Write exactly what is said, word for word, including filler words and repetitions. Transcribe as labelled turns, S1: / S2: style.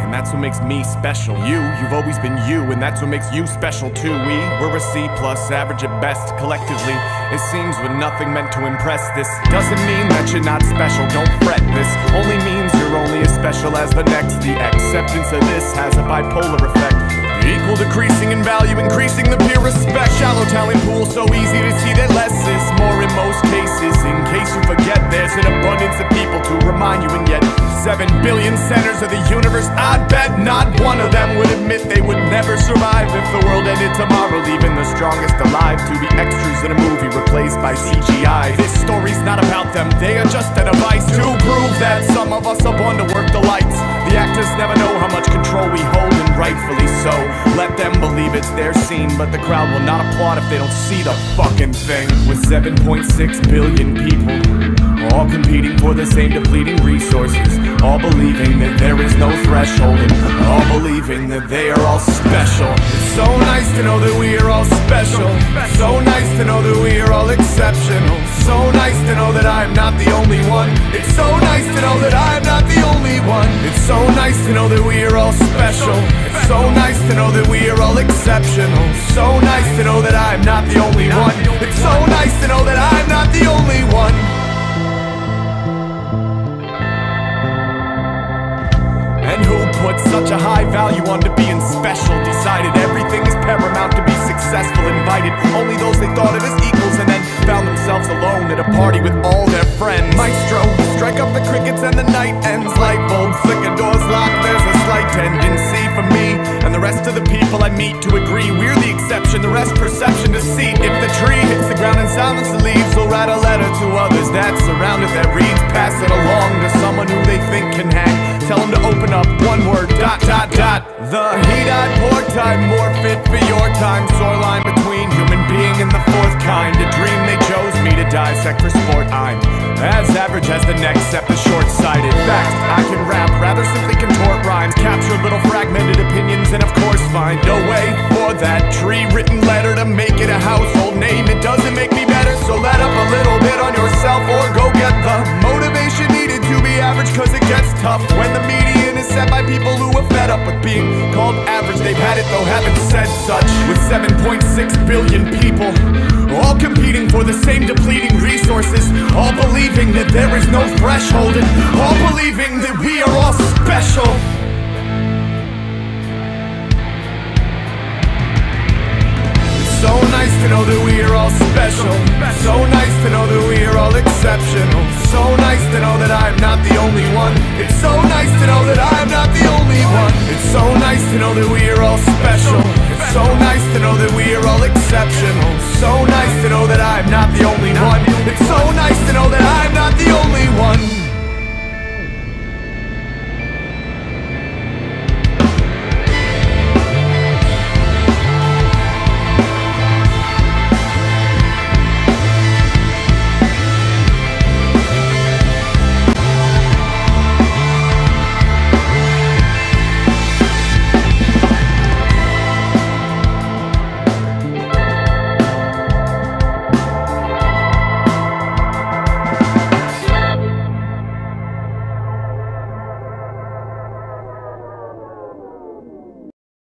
S1: and that's what makes me special. You, you've always been you, and that's what makes you special too. We, we're a C plus, average at best. Collectively, it seems we're nothing meant to impress. This doesn't mean that you're not special, don't fret. This only means you're only as special as the next. The acceptance of this has a bipolar effect. Equal decreasing in value, increasing the peer respect. Shallow talent pool, so easy to see that less is more in most cases. In case you forget, there's an abundance of people to remind you, and yet seven billion centers of the universe, I'd bet not one of them would admit they would never survive if the world ended tomorrow, leaving the strongest alive to be extras in a movie replaced by C G I. This story's not about them, they are just a device to prove that some of us are born to work the lights. The actors never know how much control we hold, and rightfully so. Let them believe it's their scene, but the crowd will not applaud if they don't see the fucking thing. With seven point six billion people, all competing for the same depleting resources, all believing that there is no threshold, and all believing that they are all special. It's so nice to know that we are all special, so nice to know that we are all exceptional, so nice to know that I'm not the only one. It's so nice to know that I'm not the only one. It's so nice to know that we are all special. It's so nice to know that we are all exceptional, so nice to know that I'm not the only one. It's so nice to know that I'm not the only one. And who put such a high value on to being special? Decided everything is paramount to be successful. Invited only those they thought of as equals, and then found themselves alone at a party with all their friends. Maestro, strike up the crickets and the night ends. Light bulbs flicker, doors locked, there's a slight tendency for me and the rest of the people I meet to agree we're the exception, the rest perception deceit. If the tree hits the ground and silence the leaves, will write a letter to others that surround it that reads, pass it along to someone who they think can hang. Tell them to open up, one word, dot, dot, dot. The he-eyed pork time, more fit for your time. Sore line between human being and the fourth kind. A dream they chose me to dissect for sport. I'm as average as the next, except the short-sighted. Fact, I can rap, rather simply contort rhymes, capture little fragmented opinions, and of course find a way for that tree-written letter to make it a household name. It doesn't make me better, so let up a little bit on yourself, or go get the motivation needed to be average, cause it gets tough when the median is set by people who are fed up with being called average. They've had it though, haven't said such. With seven point six billion people, all competing for the same depleting resources, all believing that there is no threshold, and all believing that we are all special. It's so nice to know that we are all special, so nice to know that we are all exceptional, so nice to know that I'm not the only one. It's so nice to know that I'm not